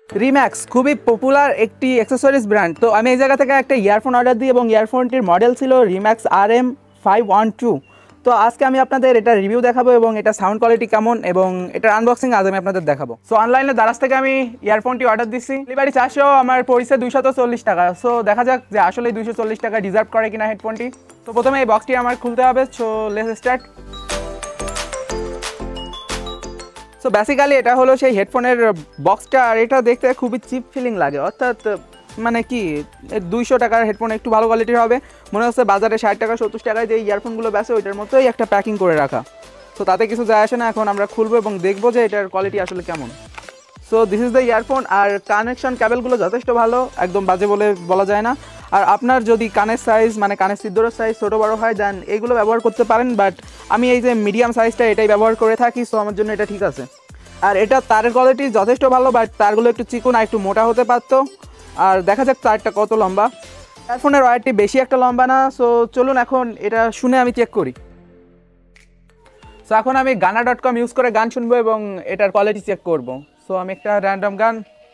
Remax খুবই popular একটি accessories brand. তো আমি এই জায়গা থেকে একটা ইয়ারফোন অর্ডার দিই এবং ইয়ারফোনটির মডেল ছিল রিম্যাক্স RM512। তো আজকে আমি আপনাদের এটা রিভিউ দেখাবো এবং এটা সাউন্ড কোয়ালিটি কেমন এবং এটার আনবক্সিং আজ আমি আপনাদের দেখাবো। সো অনলাইনে দারাজ থেকে আমি ইয়ারফোনটি অর্ডার দিচ্ছি, ডেলিভারি চার্জও আমার পড়েছে 240 টাকা। সো দেখা যাক যে আসলে 240 টাকা ডিজার্ভ করে কিনা হেডফোনটি। তো প্রথমে এই বক্সটি আমার খুলতে হবে। So let's start. So basically এটা হলো সেই হেডফোনের বক্সটা, আর এটা দেখতে খুবই চিপ ফিলিং লাগে, অর্থাৎ মানে কি 200 টাকার হেডফোন একটু ভালো কোয়ালিটির হবে মনে হচ্ছে। বাজারে 60 টাকা 70 টাকায় যে ইয়ারফোনগুলো বেসে ওইটার মতোই একটা প্যাকিং করে রাখা। সো তাতে কিছু যায় আসে না। এখন আমরা খুলবো এবং দেখবো যে এটার কোয়ালিটি আসলে কেমন। So this is the earphone. আর কানেকশন ক্যাবেলগুলো যথেষ্ট ভালো, একদম বাজে বলে বলা যায় না। আর আপনার যদি কানের সাইজ মানে কানের সিদ্ধরের সাইজ ছোটো বড়ো হয় দেন এইগুলো ব্যবহার করতে পারেন, বাট আমি এই যে মিডিয়াম সাইজটা এটাই ব্যবহার করে থাকি। সো আমার জন্য এটা ঠিক আছে। আর এটা তারের কোয়ালিটি যথেষ্ট ভালো, বাট তারগুলো একটু চিকন আর একটু মোটা হতে পারতো। আর দেখা যাক তারটা কত লম্বা। ইয়ারফোনের ওয়্যারটি বেশি একটা লম্বা না। সো চলুন এখন এটা শুনে আমি চেক করি। সো এখন আমি গানা.com ইউজ করে গান শুনবো এবং এটার কোয়ালিটি চেক করব। সো আমি একটা র্যান্ডম গান,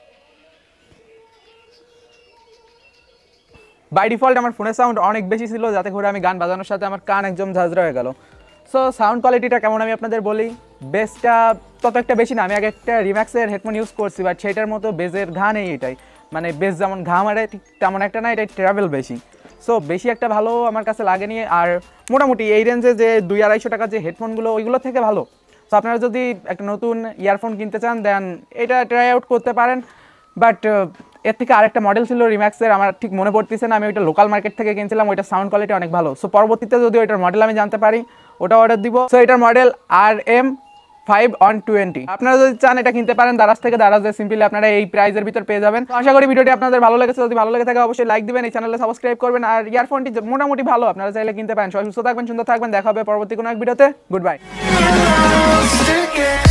বাই ডিফল্ট আমার ফোনের সাউন্ড অনেক বেশি ছিল, যাতে করে আমি গান বাজানোর সাথে আমার কান একদম ঝাঁঝরা হয়ে গেল। সো সাউন্ড কোয়ালিটিটা কেমন আমি আপনাদের বলি। বেসটা তত একটা বেশি না, আমি আগে একটা রিম্যাক্সের হেডফোন ইউজ করছি, বাট সেটার মতো বেসের ঘা নেই এটাই। মানে বেস যেমন ঘা মারে ঠিক তেমন একটা না, এটাই ট্রাভেল বেশি। সো বেশি একটা ভালো আমার কাছে লাগেনি। আর মোটামুটি এই রেঞ্জে যে 200-250 টাকার যে হেডফোনগুলো ওইগুলো থেকে ভালো। সো আপনারা যদি একটা নতুন ইয়ারফোন কিনতে চান দেন এটা ট্রাই আউট করতে পারেন। বাট এর থেকে আরেকটা মডেল ছিল রিম্যাক্সের, আমার ঠিক মনে পড়তেছে না, আমি ওইটা লোকাল মার্কেট থেকে কিনছিলাম, ওইটা সাউন্ড কোয়ালিটি অনেক ভালো। সো পরবর্তীতে যদি ওইটার মডেল আমি জানতে পারি ওটা অর্ডার দিব। সো এটার মডেল RM520। আপনারা যদি চান এটা কিনতে পারেন দারাজ থেকে। দারাজে সিম্পলি আপনারা এই প্রাইসের ভিতর পেয়ে যাবেন। তো আশা করি ভিডিওটি আপনাদের ভালো লেগেছে। যদি ভালো লেগে থাকে অবশ্যই লাইক দিবেন, এই চ্যানেলে সাবস্ক্রাইব করবেন। আর ইয়ারফোনটি মোটামুটি ভালো, আপনারা চাইলে কিনতে পারেন। সবাই সুস্থ থাকবেন, সুন্দর থাকবেন। দেখা হবে পরবর্তী কোনো এক ভিডিওতে। Good by.